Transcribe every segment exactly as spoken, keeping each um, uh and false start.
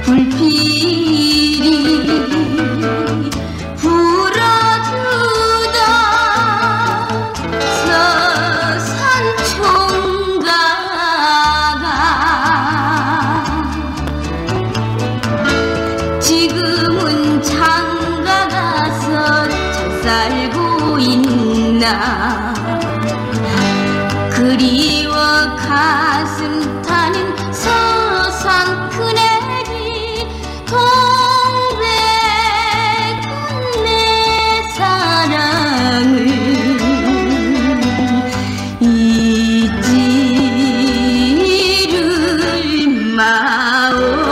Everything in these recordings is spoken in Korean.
불필이 불어주던 서산 총각아 지금은 장가 가서 잘 살고 있나 그리워 가슴 타는 서산 큰애기 동백한 내 사랑을 잊지를 마오.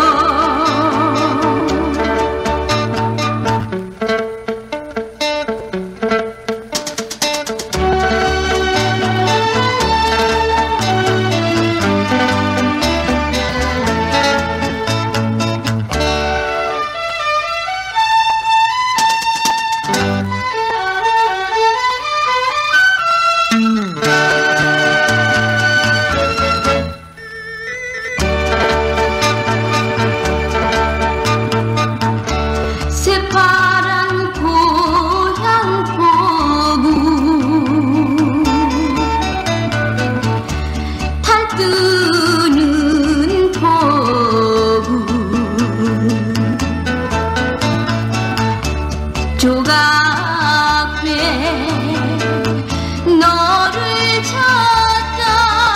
새파란 고향 보고 달뜨는 보고 조각배 너를 쳤다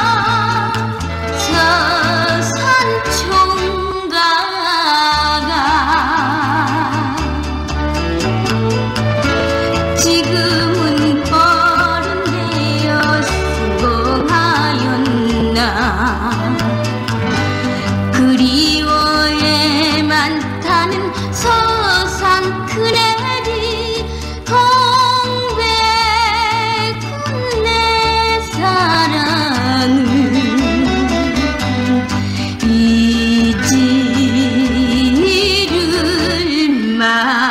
서산 총각아 지금은 어른되어 수고하였나 그리워에만 타는 서산 큰애기 동백한 내 사랑을 잊지를 마.